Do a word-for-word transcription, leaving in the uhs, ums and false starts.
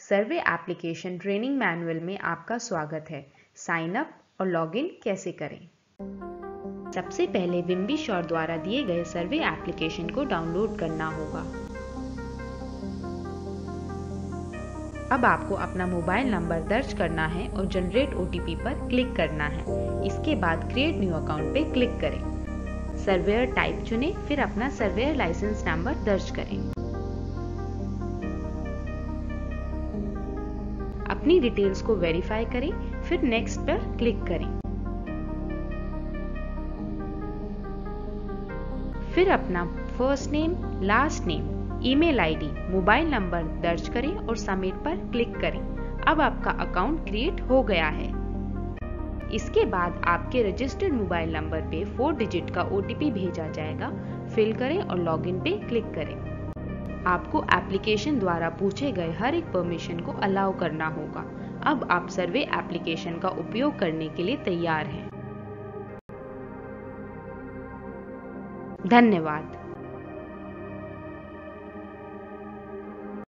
सर्वे application training manual में आपका स्वागत है। साइन अप और लॉगिन कैसे करें। सबसे पहले विम्बीश्योर द्वारा दिए गए सर्वे एप्लीकेशन को डाउनलोड करना होगा। अब आपको अपना मोबाइल नंबर दर्ज करना है और जनरेट ओटीपी पर क्लिक करना है। इसके बाद क्रिएट न्यू अकाउंट पे क्लिक करें। सर्वेयर टाइप चुनें, फिर अपना सर्वेयर लाइसेंस नंबर दर्ज करें। अपनी डिटेल्स को वेरीफाई करें, फिर नेक्स्ट पर क्लिक करें। फिर अपना first name, last name, email ID, mobile number दर्ज करें और सबमिट पर क्लिक करें। अब आपका अकाउंट क्रिएट हो गया है। इसके बाद आपके रजिस्टर्ड मोबाइल नंबर पे फोर डिजिट का ओटीपी भेजा जाएगा। फिल करें और लॉगिन पे क्लिक करें। आपको एप्लीकेशन द्वारा पूछे गए हर एक परमिशन को अलाउ करना होगा। अब आप सर्वे एप्लीकेशन का उपयोग करने के लिए तैयार हैं। धन्यवाद।